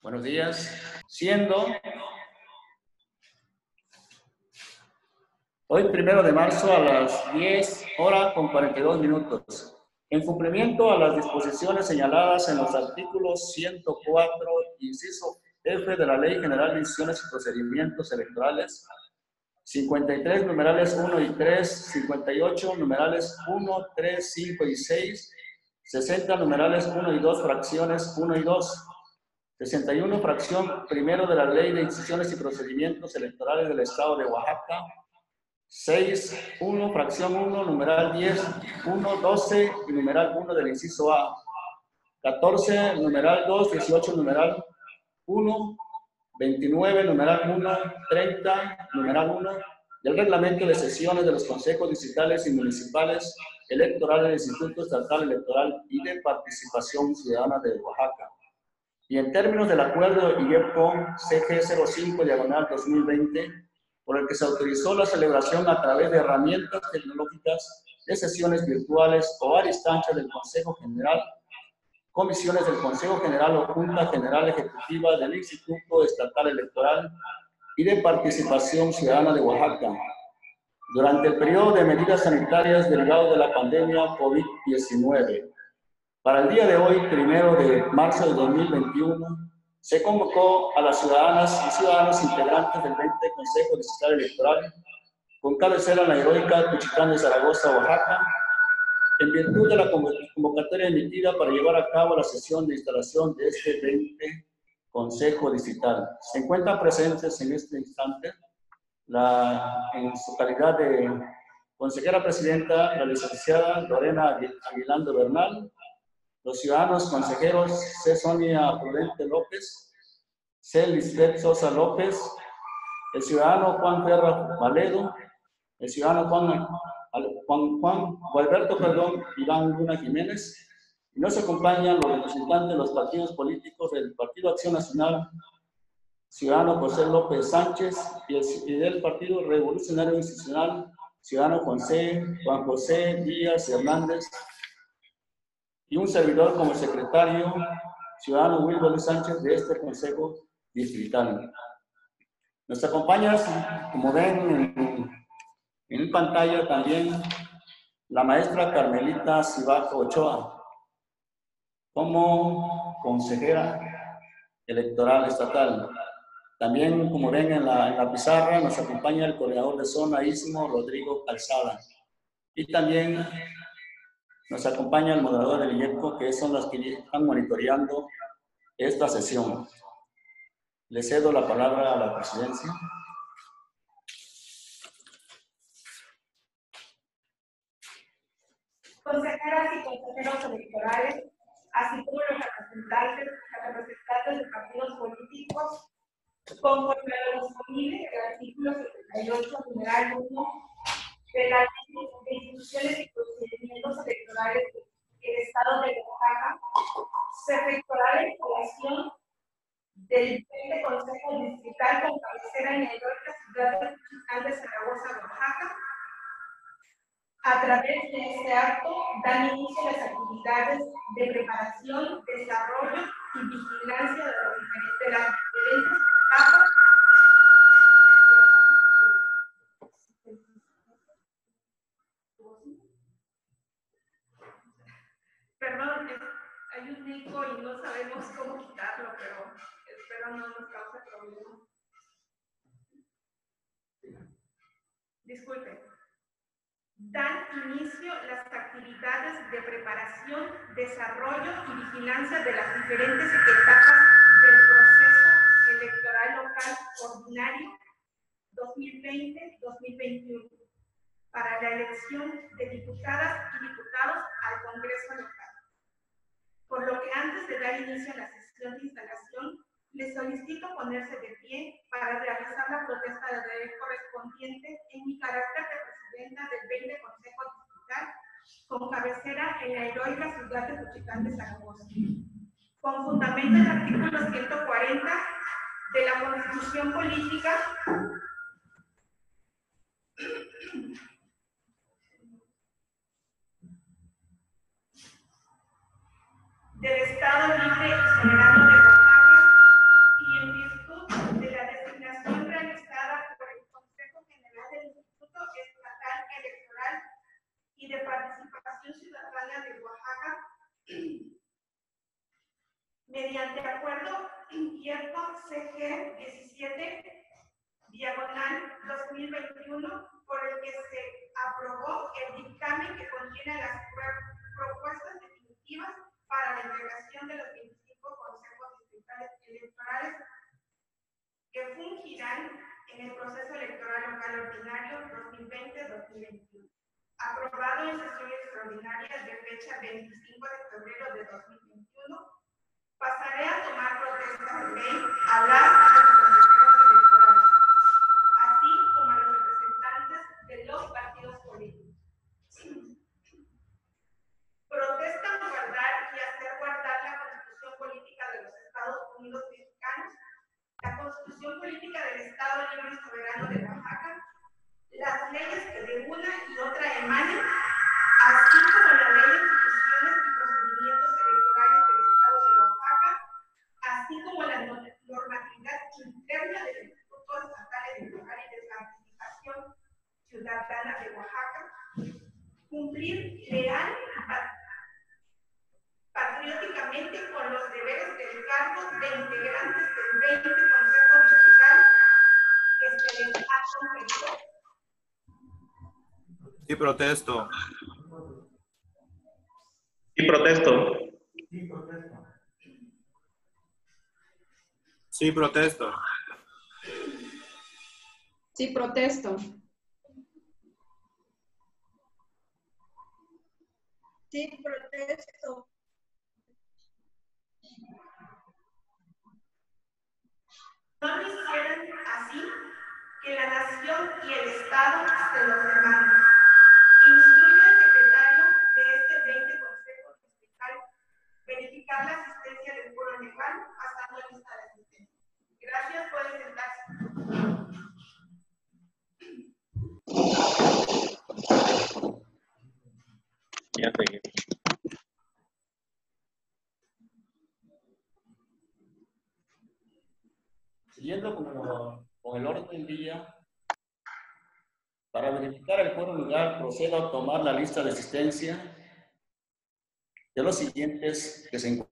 Buenos días. Siendo hoy 1 de marzo a las 10:42, en cumplimiento a las disposiciones señaladas en los artículos 104, inciso F de la Ley General de Instituciones y Procedimientos Electorales, 53, numerales 1 y 3, 58, numerales 1, 3, 5 y 6, 60, numerales 1 y 2, fracciones 1 y 2, 61, fracción primero de la Ley de Instituciones y Procedimientos Electorales del Estado de Oaxaca, 6, 1, fracción 1, numeral 10, 1, 12 y numeral 1 del inciso A, 14, numeral 2, 18, numeral 1, 29, numeral 1, 30, numeral 1, del reglamento de sesiones de los consejos distritales y municipales electorales del Instituto Estatal Electoral y de Participación Ciudadana de Oaxaca. Y en términos del acuerdo IEPCO CG 05/2020, por el que se autorizó la celebración a través de herramientas tecnológicas de sesiones virtuales o a distancia del Consejo General, comisiones del Consejo General o Junta General Ejecutiva del Instituto Estatal Electoral y de Participación Ciudadana de Oaxaca, durante el periodo de medidas sanitarias derivado de la pandemia COVID-19. Para el día de hoy, 1 de marzo de 2021, se convocó a las ciudadanas y ciudadanos integrantes del 20 Consejo Distrital Electoral, con cabecera en la heroica Cuchicán de Zaragoza, Oaxaca, en virtud de la convocatoria emitida para llevar a cabo la sesión de instalación de este 20 Consejo Distrital. Se encuentran presentes en este instante, en su calidad de consejera presidenta, la licenciada Lorena Aguilando Bernal, los ciudadanos consejeros C. Sonia Prudente López, C. Lisbeth Sosa López, el ciudadano Juan Ferra Valedo, el ciudadano Juan Gualberto Iván Luna Jiménez, y nos acompañan los representantes de los partidos políticos del Partido Acción Nacional, ciudadano José López Sánchez, y del Partido Revolucionario Institucional, ciudadano Juan José Díaz Hernández, y un servidor como secretario, ciudadano Wilber Luis Sánchez, de este Consejo Distrital. Nos acompaña, como ven en pantalla, también la maestra Carmelita Cibaco Ochoa, como consejera electoral estatal. También, como ven en la pizarra, nos acompaña el coordinador de zona Istmo, Rodrigo Calzada. Y también nos acompaña el moderador del IEPCO, que son las que están monitoreando esta sesión. Le cedo la palabra a la presidencia. Consejeras y consejeros electorales, así como los representantes de partidos políticos, conforme a lo disponible el artículo 78, numeral 1 de la Ley de Instituciones y Procedimientos Electorales del Estado de Oaxaca, se efectuará la instalación del 20 Consejo Distrital con cabecera en la heroica ciudad de Cuchicán de Zaragoza, Oaxaca. A través de este acto dan inicio a las actividades de preparación, desarrollo y vigilancia de las diferentes etapas. Perdón, hay un eco y no sabemos cómo quitarlo, pero espero no nos cause problema. Disculpen. Dan inicio las actividades de preparación, desarrollo y vigilancia de las diferentes etapas del proceso electoral local ordinario 2020-2021 para la elección de diputadas y diputados al Congreso local. Por lo que antes de dar inicio a la sesión de instalación, les solicito ponerse de pie para realizar la protesta de deber correspondiente en mi carácter de presidenta del 20 Consejo Distrital, con cabecera en la heroica ciudad de Cuchicán de Zaragoza. Con fundamento en el artículo 140 de la Constitución Política del Estado Libre y Soberano de Oaxaca, mediante acuerdo inquieto CG 17/2021, por el que se aprobó el dictamen que contiene las propuestas definitivas para la integración de los 25 consejos distritales electorales que fungirán en el proceso electoral local ordinario 2020-2021. Aprobado en sesión extraordinaria de fecha 25 de febrero de 2021, pasaré a tomar protesta de ley a los consejeros electorales, así como a los representantes de los partidos políticos. Protesta por guardar y hacer guardar la Constitución Política de los Estados Unidos Mexicanos, la Constitución Política del Estado Libre y Soberano de Oaxaca, las leyes que de una y otra emanen, así como la ley de instituciones y procedimientos electorales del Estado de Oaxaca, así como la normatividad interna del Instituto Estatal Electoral y de Participación Ciudadana de Oaxaca, cumplir leal patrióticamente con los deberes del cargo de integrantes del 20 Consejo Distrital que se les ha conferido. Sí, protesto. Sí, protesto. Sí, protesto. Sí, protesto. Sí, protesto. No lo hicieran así, que la nación y el Estado se los demanden. Instruye al secretario de este 20 Consejo Distrital verificar la asistencia del foro legal pasando lista de asistencia. Gracias, pueden sentarse. Ya seguí. Siguiendo con el orden del día, para verificar el foro legal, procedo a tomar la lista de asistencia de los siguientes que se encuentran.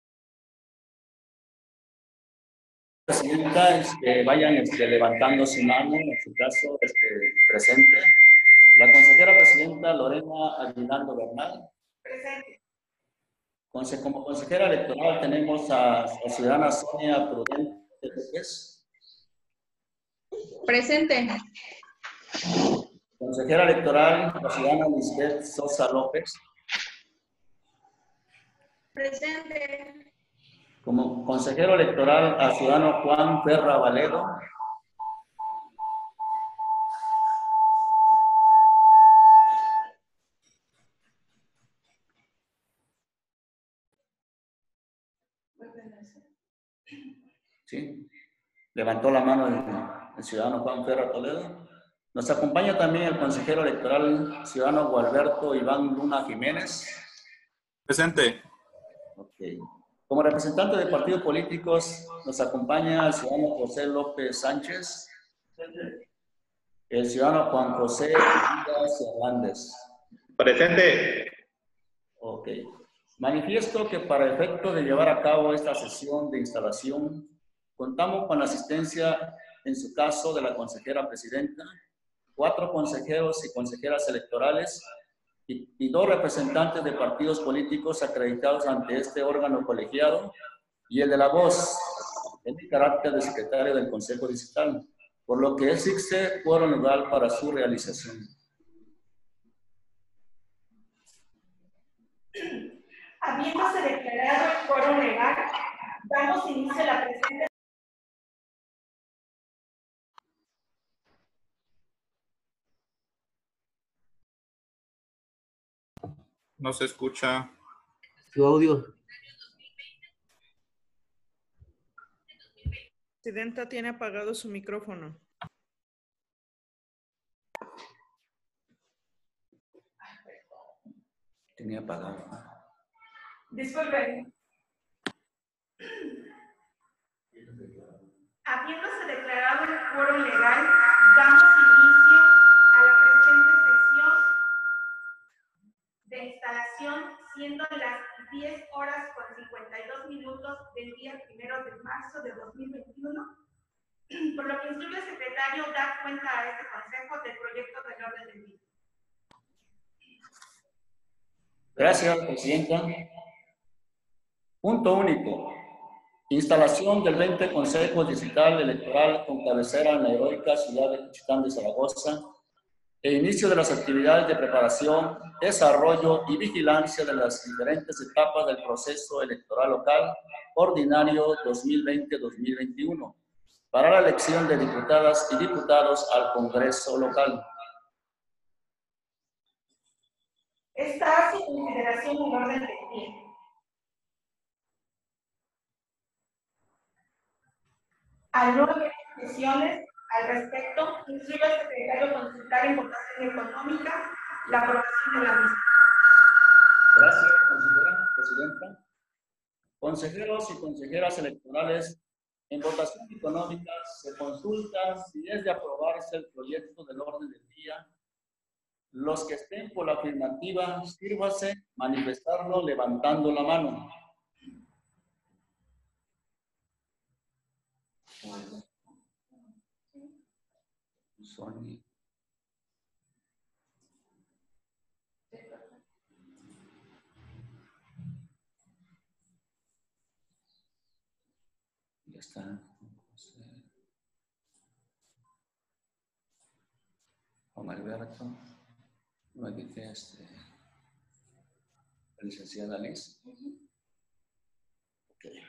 Presidenta, vayan levantando su mano, en su caso, presente. La consejera presidenta Lorena Aguinaldo Bernal. Presente. Como consejera electoral tenemos a ciudadana Sonia Prudente López. Presente. Consejera electoral, la ciudadana Lisbeth Sosa López. Presente. Como consejero electoral, a ciudadano Juan Ferra Valedo. ¿Sí? Levantó la mano el ciudadano Juan Ferra Toledo. Nos acompaña también el consejero electoral, ciudadano Gualberto Iván Luna Jiménez. Presente. Okay. Como representante de partidos políticos, nos acompaña el ciudadano José López Sánchez, el ciudadano Juan José Díaz Hernández. Presente. Ok. Manifiesto que para efecto de llevar a cabo esta sesión de instalación, contamos con la asistencia, en su caso, de la consejera presidenta, 4 consejeros y consejeras electorales y 2 representantes de partidos políticos acreditados ante este órgano colegiado y el de la voz, en mi carácter de secretario del Consejo Distrital, por lo que existe quórum legal para su realización. Habiéndose declarado el quórum legal, damos inicio a la presente. No se escucha. Su audio. Presidenta tiene apagado su micrófono. Tenía apagado. Disculpen. Habiéndose declarado el quórum legal, damos inicio a la presente sesión de instalación, siendo las 10 horas con 52 minutos del día 1 de marzo de 2021, por lo que instruye el secretario dar cuenta a este consejo del proyecto del orden del día. Gracias, presidenta. Punto único. Instalación del 20 Consejo Digital Electoral con cabecera en la heroica ciudad de Juchitán de Zaragoza e inicio de las actividades de preparación, desarrollo y vigilancia de las diferentes etapas del proceso electoral local ordinario 2020-2021 para la elección de diputadas y diputados al Congreso local. Está a su consideración el orden del día. Al no haber objeciones al respecto, instruye al secretario consultar en votación económica la aprobación de la misma. Gracias, consejera, presidenta. Consejeros y consejeras electorales, en votación económica se consulta si es de aprobarse el proyecto del orden del día. Los que estén por la afirmativa, sírvase manifestarlo levantando la mano. Sony. Ya está. Juan Alberto. No dice la licenciada Liz. Okay.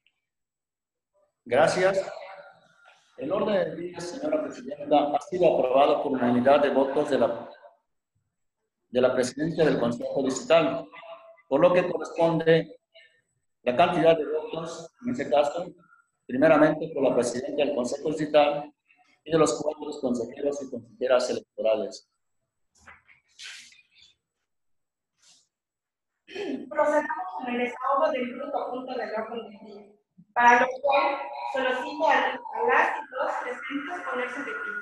Gracias. El orden del día, señora presidenta, ha sido aprobado por unanimidad de votos de la presidencia del Consejo Digital, por lo que corresponde la cantidad de votos, en este caso, primeramente por la presidenta del Consejo Digital y de los 4 consejeros y consejeras electorales. Procedamos con el desahogo del bruto punto del orden del día, para lo cual solicito a las y los presentes ponerse de pie.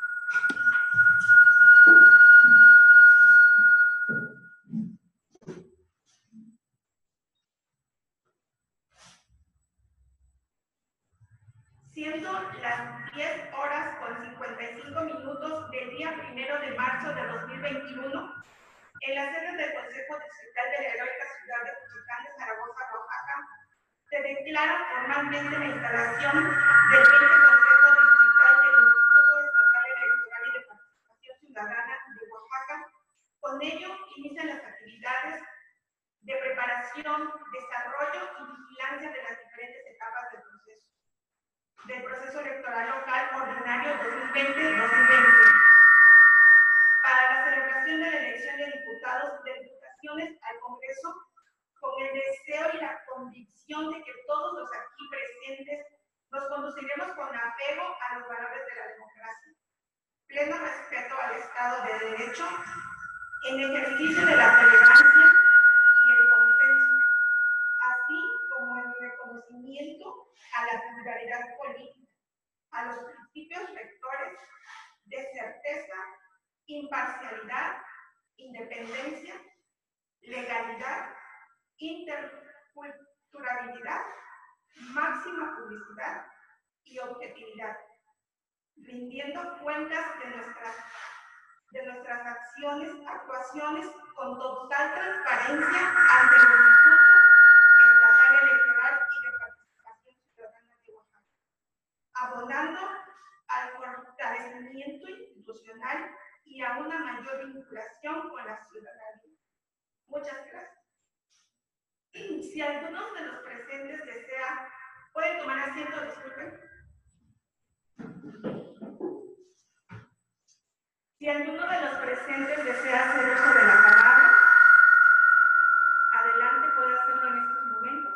Siendo las 10 horas con 55 minutos del día 1 de marzo de 2021, en la sede del Consejo Distrital de la heroica ciudad de Juchitán de Zaragoza, Oaxaca, se declara formalmente la instalación del 20 Consejo Distrital del Instituto Estatal Electoral y de Participación Ciudadana de Oaxaca. Con ello, inician las actividades de preparación, desarrollo y vigilancia de las diferentes etapas del proceso electoral local ordinario 2020-2021. Para la celebración de la elección de diputados de diputaciones al Congreso, con el deseo y la convicción de que todos los aquí presentes nos conduciremos con apego a los valores de la democracia, pleno respeto al Estado de Derecho, en ejercicio de la tolerancia y el consenso, así como el reconocimiento a la pluralidad política, a los principios rectores de certeza, imparcialidad, independencia, legalidad, interculturalidad, máxima publicidad y objetividad, rindiendo cuentas de nuestras acciones, actuaciones con total transparencia ante el Instituto Estatal Electoral y de Participación Ciudadana de Oaxaca, abonando al fortalecimiento institucional y a una mayor vinculación con la ciudadanía. Muchas gracias. Si alguno de los presentes desea, puede tomar asiento, disculpen. Si alguno de los presentes desea hacer uso de la palabra, adelante, puede hacerlo en estos momentos.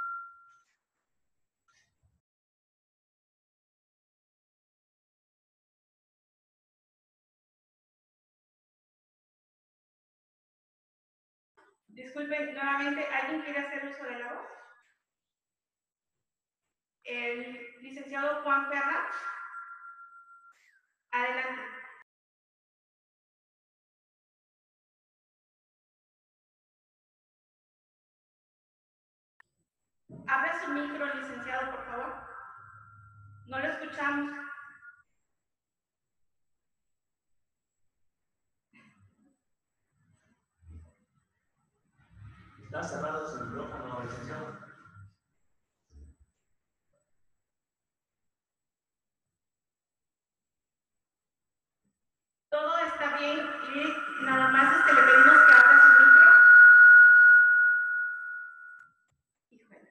Disculpen, nuevamente, ¿alguien quiere hacer uso de la voz? El licenciado Juan Ferra. Adelante. Abre su micro, licenciado, por favor. No lo escuchamos. Está cerrado su micrófono, licenciado. Todo está bien y nada más le pedimos que abra su micro. Híjole.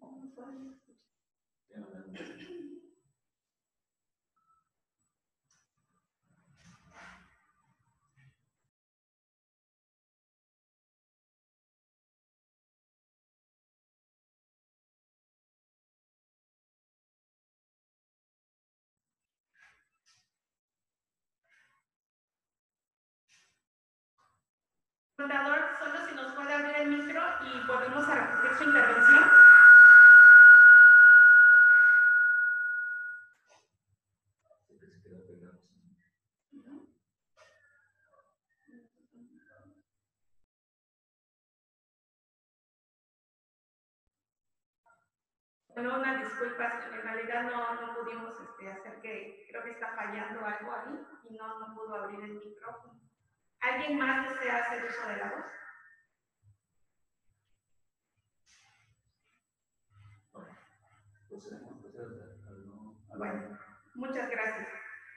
Contador, solo si nos puede abrir el micro y volvemos a repetir su intervención. Bueno, una disculpa, en realidad no pudimos hacer que, creo que está fallando algo ahí y no pudo abrir el micrófono. ¿Alguien más desea hacer uso de la voz? Bueno, muchas gracias.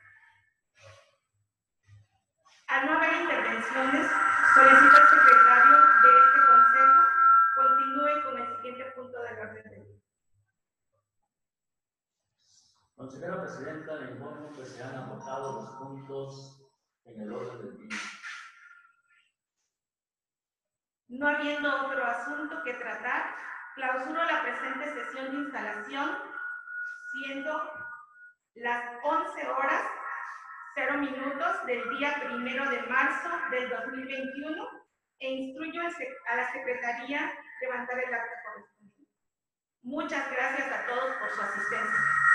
Al no haber intervenciones, solicito al secretario de este consejo continúe con el siguiente punto del orden del día. Consejera Presidenta, le informo que se han agotado los puntos en el orden del día. No habiendo otro asunto que tratar, clausuro la presente sesión de instalación, siendo las 11:00 del día 1 de marzo del 2021 e instruyo a la Secretaría levantar el acta correspondiente. Muchas gracias a todos por su asistencia.